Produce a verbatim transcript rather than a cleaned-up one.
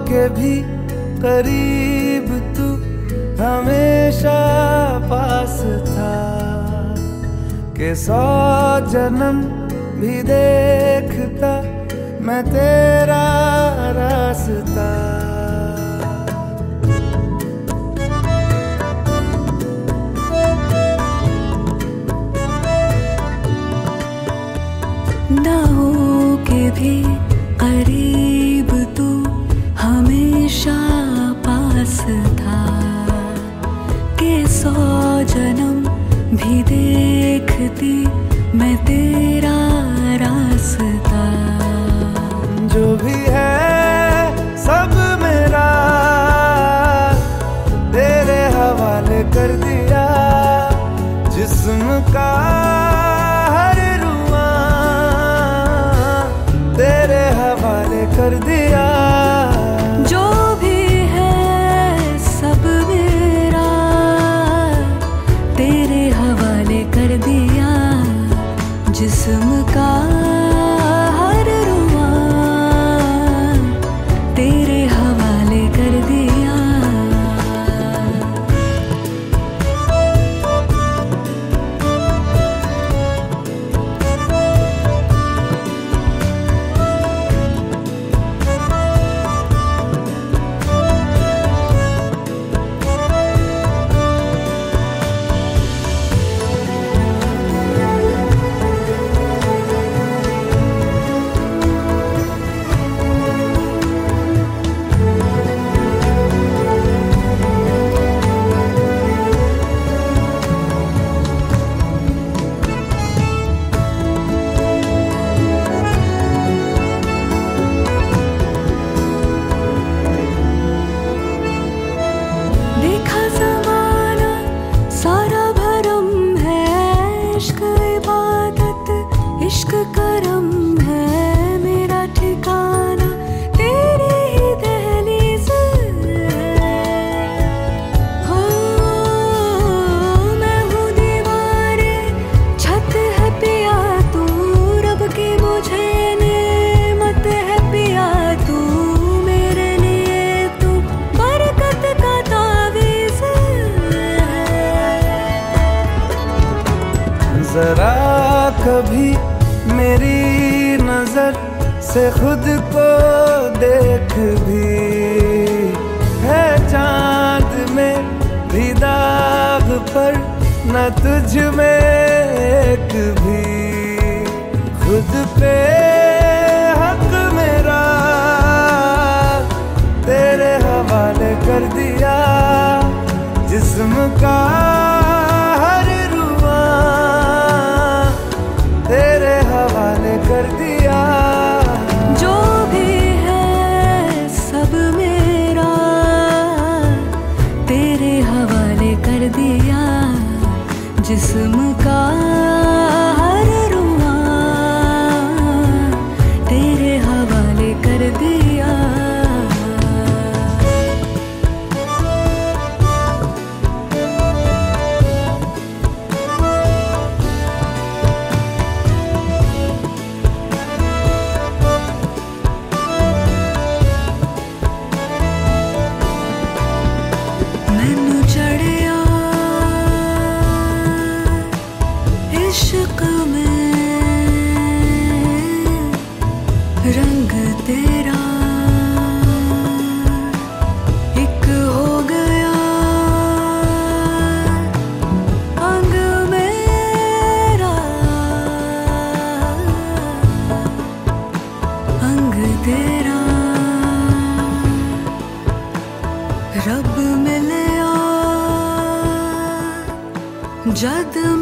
के भी करीब तू हमेशा पास था, के सौ जन्म भी देखता मैं तेरा रास्ता। ना हो के भी करीब तू हमेशा पास था, के सौ जन्म भी देखती मैं तेरा रास्ता। जो भी है सब मेरा तेरे हवाले कर दिया, जिस्म का हर रुआ तेरे हवाले कर दिया। जो भी है सब मेरा तेरे हवाले कर दिया, जिस्म का हर रुआ तेरे हवाले कर दिया। देखा ज़माना सारा भरम है, इश्क इबादत इश्क करम है, मेरा ठिकाना तेरी ही दहलीज़ हो। मैं हूँ दीवारे छत है पिया तू, रब की मुझे नेमत है पिया तू, मेरे लिए तू बरकत का तावीज़। जरा कभी मेरी नजर से खुद को देख भी, है चांद में भी दाग पर न तुझ में एक भी। खुद पे हक मेरा तेरे हवाले कर दिया, जिस्म का हर रुआ तेरे हवाले कर दिया। जो भी है सब मेरा तेरे हवाले कर दिया, जिस्म का हर रुआ तेरे हवाले कर दिया। मैनू चढ़िया इश्क में रंग तेरा एक हो गया, अंग मेरा अंग तेरा। रब मिलया जद